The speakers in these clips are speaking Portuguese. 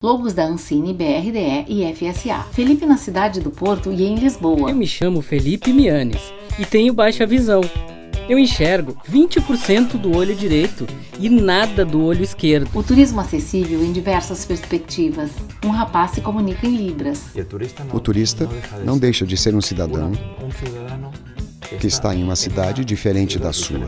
Logos da Ancine, BRDE e FSA. Felipe na cidade do Porto e em Lisboa. Eu me chamo Felipe Mianes e tenho baixa visão. Eu enxergo 20% do olho direito e nada do olho esquerdo. O turismo acessível em diversas perspectivas. Um rapaz se comunica em Libras. O turista não deixa de ser um cidadão que está em uma cidade diferente da sua.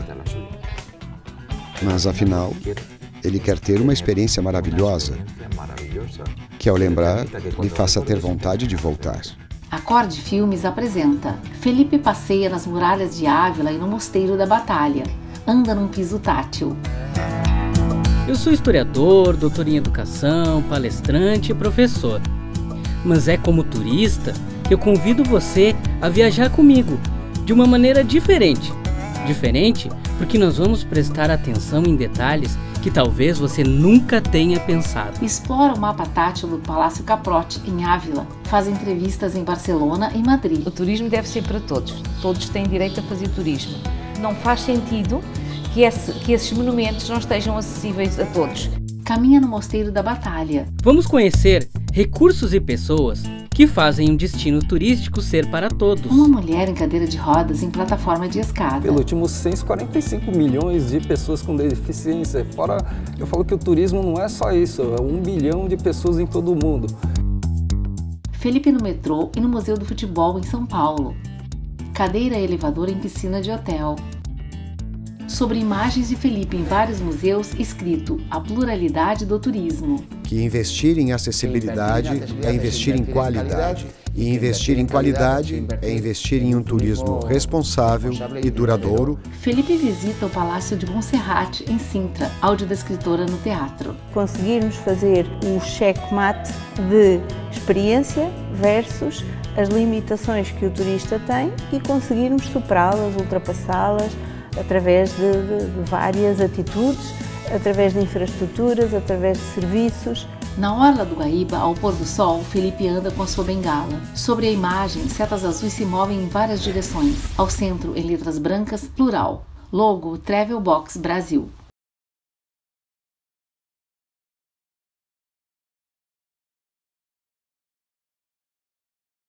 Mas, afinal, ele quer ter uma experiência maravilhosa, que, ao lembrar, lhe faça ter vontade de voltar. Acorde Filmes apresenta. Felipe passeia nas muralhas de Ávila e no Mosteiro da Batalha. Anda num piso tátil. Eu sou historiador, doutor em educação, palestrante e professor. Mas é como turista que eu convido você a viajar comigo, de uma maneira diferente. Diferente porque nós vamos prestar atenção em detalhes que talvez você nunca tenha pensado. Explora o mapa tátil do Palácio Caprote, em Ávila. Faz entrevistas em Barcelona e Madrid. O turismo deve ser para todos. Todos têm direito a fazer turismo. Não faz sentido que esses monumentos não estejam acessíveis a todos. Caminha no Mosteiro da Batalha. Vamos conhecer recursos e pessoas que fazem um destino turístico ser para todos. Uma mulher em cadeira de rodas em plataforma de escada. Pelo último censo, 45 milhões de pessoas com deficiência. Fora, eu falo que o turismo não é só isso, é 1 bilhão de pessoas em todo o mundo. Felipe no metrô e no Museu do Futebol em São Paulo. Cadeira elevador em piscina de hotel. Sobre imagens de Felipe em vários museus, escrito A Pluralidade do Turismo. Que investir em acessibilidade é investir em qualidade. E investir em qualidade é investir em um turismo responsável e duradouro. Felipe visita o Palácio de Monserrate, em Sintra, áudio da escritora no teatro. Conseguirmos fazer o checkmate de experiência versus as limitações que o turista tem e conseguirmos superá-las, ultrapassá-las, através de várias atitudes, através de infraestruturas, através de serviços. Na orla do Guaíba, ao pôr do sol, Felipe anda com a sua bengala. Sobre a imagem, setas azuis se movem em várias direções. Ao centro, em letras brancas, plural. Logo Travel Box Brasil.